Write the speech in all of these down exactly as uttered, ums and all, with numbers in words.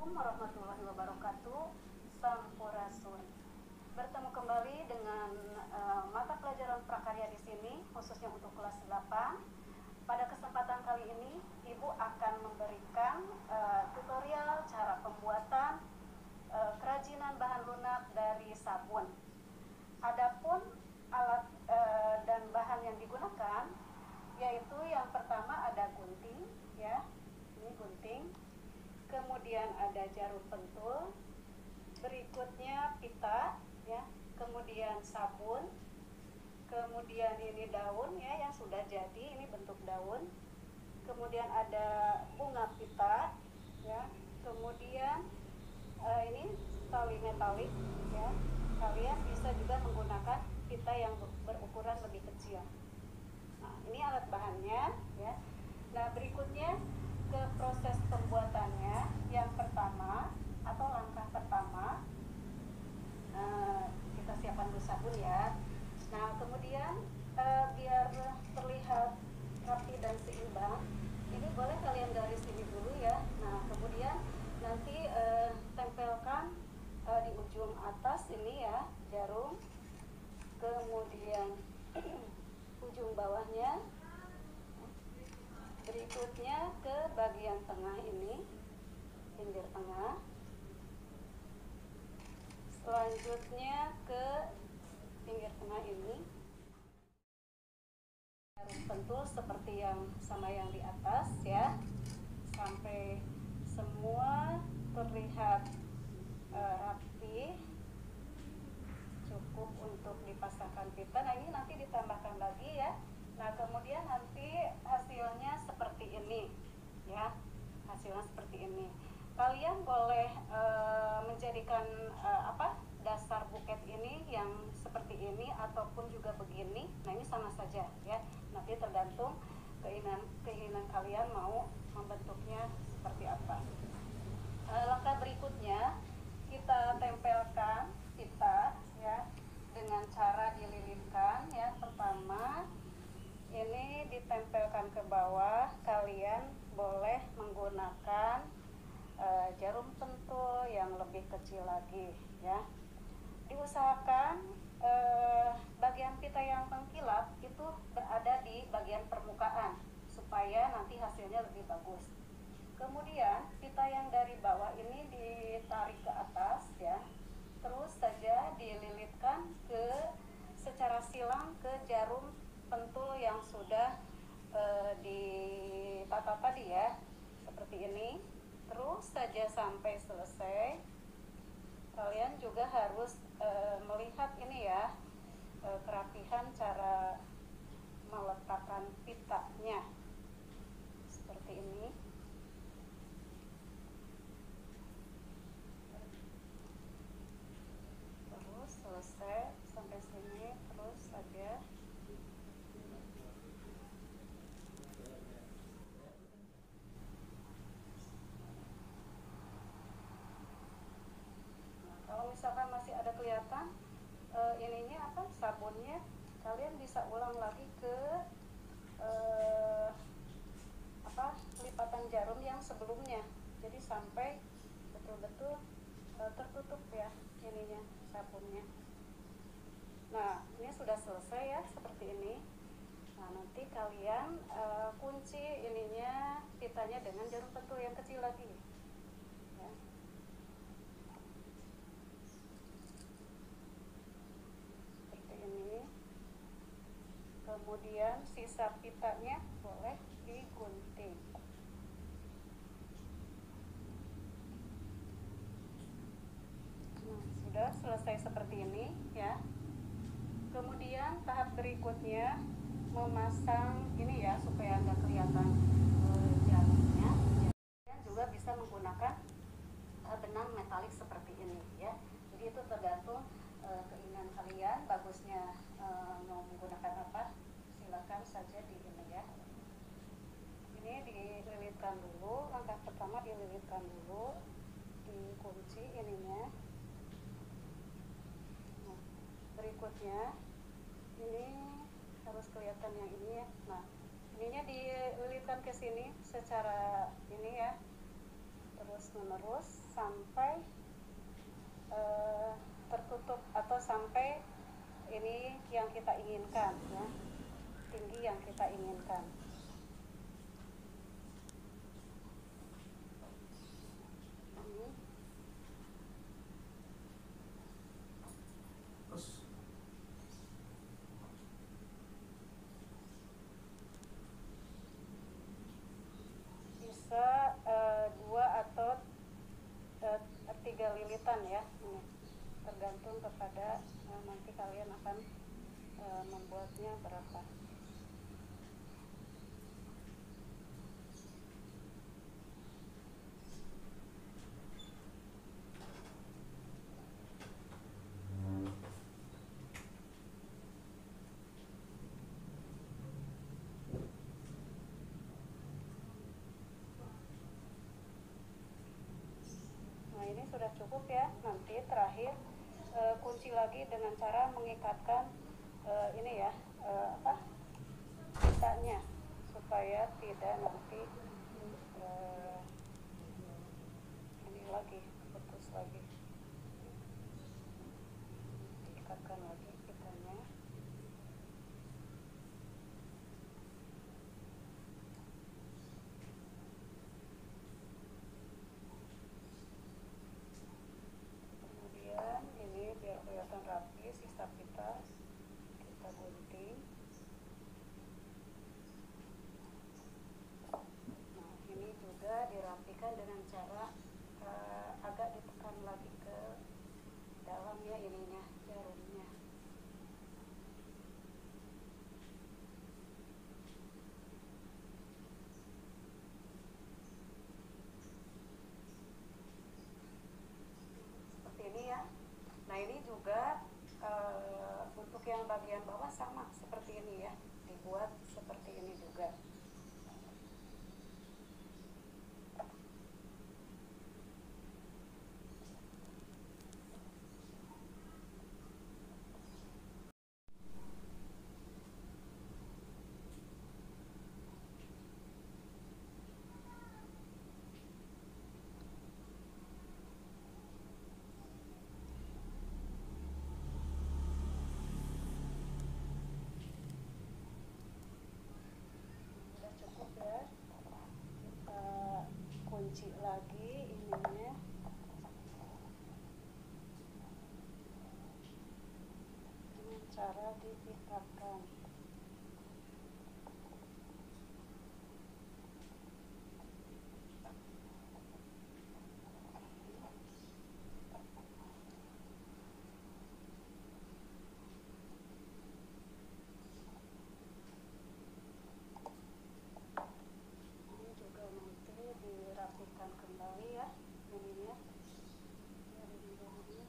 Assalamualaikum warahmatullahi wabarakatuh. Sampurasun. Bertemu kembali dengan uh, mata pelajaran prakarya di sini, khususnya untuk kelas delapan. Pada kesempatan kali ini, Ibu akan memberikan uh, tutorial cara pembuatan uh, kerajinan bahan lunak dari sabun. Adapun alat uh, dan bahan yang digunakan, yaitu yang pertama ada gunting, ya, ini gunting. Kemudian ada jarum pentul, berikutnya pita, ya, kemudian sabun, kemudian ini daun, ya, yang sudah jadi, ini bentuk daun, kemudian ada bunga pita, ya, kemudian uh, ini tali metalik, ya, kalian bisa juga menggunakan pita yang berukuran lebih kecil. Nah, ini alat bahannya, ya. Nah, berikutnya ke proses pembuatannya. Yang pertama atau langkah pertama, uh, kita siapkan dulu sabun, ya. Nah, kemudian uh, biar terlihat rapi dan seimbang, ini boleh kalian garis ini dulu, ya. Nah, kemudian nanti uh, tempelkan uh, di ujung atas ini, ya, jarum, kemudian ujung bawahnya, berikutnya ke bagian tengah ini, pinggir tengah, selanjutnya ke pinggir tengah ini. Jarum pentul seperti yang sama yang di atas, ya, sampai semua terlihat uh, rapi, cukup untuk dipasangkan pita. Nah, ini nanti ditambahkan lagi, ya. Nah, kemudian nanti hasilnya seperti ini, ya, hasilnya seperti ini. Kalian boleh e, menjadikan e, apa dasar buket ini yang seperti ini ataupun juga begini. Nah, ini sama saja, ya. Nanti tergantung keinginan keinginan kalian mau membentuknya seperti apa. E, langkah berikutnya kita tempelkan pita, ya, dengan cara dililitkan, ya. Pertama ini ditempelkan ke bawah. Kalian boleh menggunakan uh, jarum pentul yang lebih kecil lagi, ya. Diusahakan uh, bagian pita yang mengkilap itu berada di bagian permukaan supaya nanti hasilnya lebih bagus. Kemudian pita yang dari bawah ini ditarik ke atas, ya, terus saja dililitkan ke secara silang ke jarum pentul yang sudah e, ditata tadi, ya, seperti ini. Terus saja sampai selesai. Kalian juga harus e, melihat ini, ya, e, kerapihan cara meletakkan pitanya seperti ini. Terus selesai sampai sini, terus saja. Kalau misalkan masih ada kelihatan uh, ininya apa sabunnya, kalian bisa ulang lagi ke uh, apa lipatan jarum yang sebelumnya. Jadi sampai betul-betul uh, tertutup, ya, ininya sabunnya. Nah, ini sudah selesai, ya, seperti ini. Nah, nanti kalian uh, kunci ininya pitanya dengan jarum pentul yang kecil lagi, ya. Ini, kemudian sisa pitanya boleh digunting. Nah, sudah selesai seperti ini, ya. Kemudian tahap berikutnya memasang ini, ya, supaya nggak kelihatan e, jarumnya. Kalian juga bisa menggunakan e, benang metalik seperti ini, ya. Jadi itu tergantung Uh, keinginan kalian, bagusnya uh, mau menggunakan apa, silakan saja di ini, ya. Ini dililitkan dulu, langkah pertama dililitkan dulu, dikunci ininya. Nah, berikutnya ini harus kelihatan yang ini, ya. Nah, ininya dililitkan ke sini secara ini, ya, terus menerus sampai uh, tertutup atau sampai ini yang kita inginkan, ya, tinggi yang kita inginkan. Ini. Bisa uh, dua atau uh, tiga lilitan, ya, ini tergantung kepada uh, nanti kalian akan uh, membuatnya berapa. Ini sudah cukup, ya. Nanti terakhir e, kunci lagi dengan cara mengikatkan e, ini, ya, e, apa pitanya supaya tidak nanti e, ini lagi putus lagi. Ikatkan lagi pitanya. Biar kelihatan rapi, sisa pita kita gunting. Nah, ini juga dirapikan dengan cara uh, agak ditekan lagi ke dalamnya ininya, jarumnya. Seperti ini, ya. Nah, ini juga uh, untuk yang bagian bawah sama seperti ini, ya, dibuat seperti ini juga. Kunci lagi ininya, dengan cara diikatkan. Dirapikan kembali, ya, ininya dari bawahnya.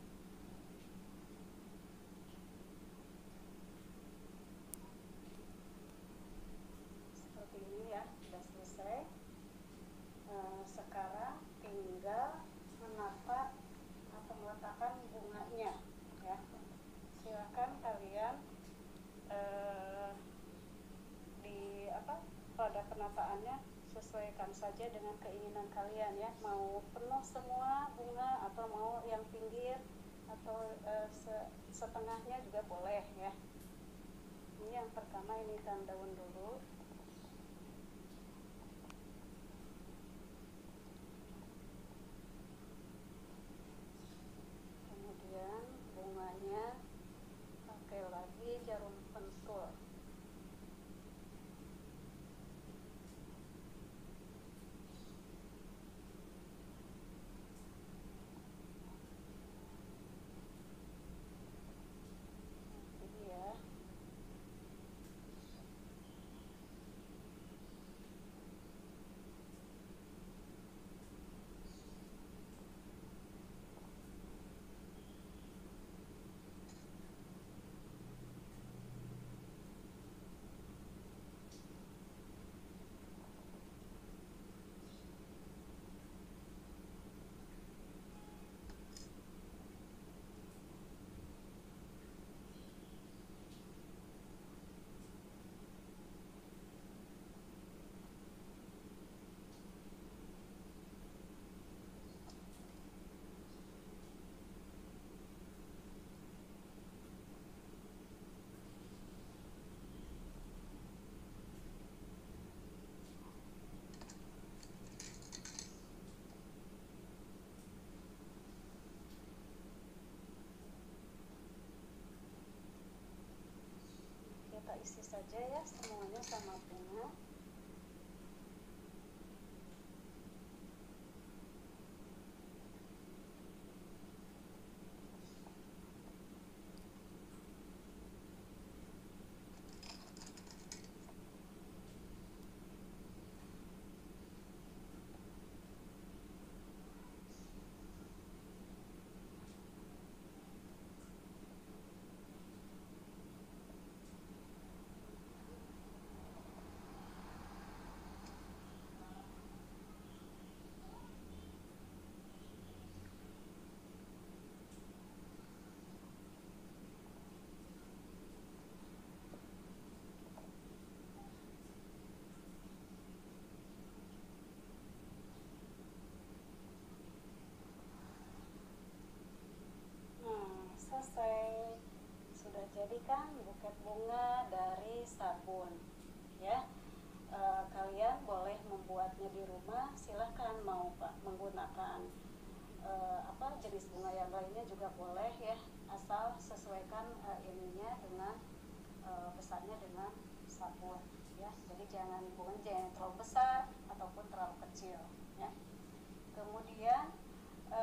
Seperti ini, ya, sudah selesai. Uh, sekarang tinggal menata atau meletakkan bunganya, ya. Silakan kalian uh, di apa pada penataannya sesuaikan saja dengan keinginan kalian, ya, mau penuh semua bunga atau mau yang pinggir atau e, se setengahnya juga boleh, ya. Ini yang pertama, ini kan daun dulu. Kemudian bunganya pakai lagi jarum pentul. isi saja ya semuanya sama bunga. Selesai, sudah jadi kan buket bunga dari sabun ya. E, kalian boleh membuatnya di rumah, silahkan mau Pak menggunakan e, apa jenis bunga yang lainnya juga boleh ya, asal sesuaikan e, ininya dengan e, besarnya dengan sabun ya. Jadi jangan bunga jangan terlalu besar ataupun terlalu kecil ya. Kemudian e,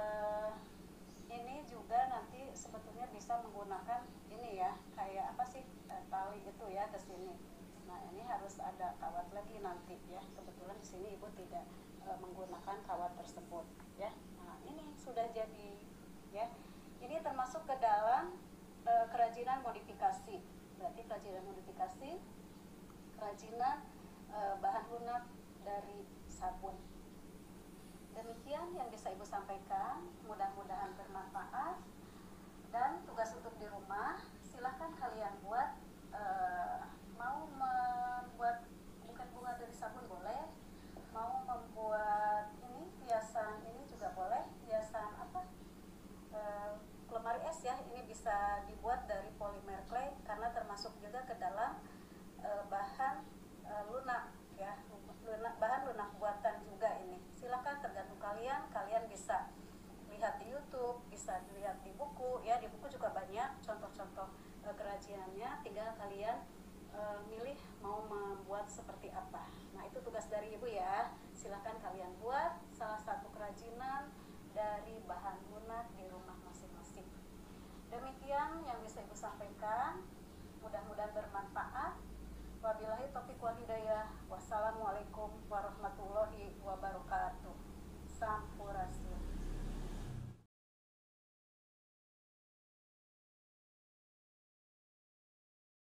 ini juga nanti sebetulnya bisa menggunakan ini ya, kayak apa sih e, tali itu ya ke sini. Nah, ini harus ada kawat lagi nanti ya. Kebetulan di sini Ibu tidak e, menggunakan kawat tersebut ya. Nah, ini sudah jadi ya. Ini termasuk ke dalam e, kerajinan modifikasi. Berarti kerajinan modifikasi, kerajinan e, bahan lunak dari sabun. Demikian yang bisa Ibu sampaikan, mudah-mudahan bermanfaat. Dan tugas untuk di rumah, silahkan kalian buat, e, mau membuat buket bunga dari sabun boleh, mau membuat ini hiasan ini juga boleh, hiasan apa, e, lemari es ya, ini bisa dibuat dari polimer clay karena termasuk juga ke dalam e, bahan e, lunak ya, lunak, bahan lunak buatan juga ini. Silakan tergantung kalian, kalian bisa lihat di YouTube, bisa lihat di buku ya, di buku juga banyak contoh-contoh e, kerajinannya, tinggal kalian e, milih mau membuat seperti apa. Nah, itu tugas dari Ibu ya. Silakan kalian buat salah satu kerajinan dari bahan lunak di rumah masing-masing. Demikian yang bisa Ibu sampaikan, mudah-mudahan bermanfaat. Wabillahi taufiq wal hidayah. Wassalamualaikum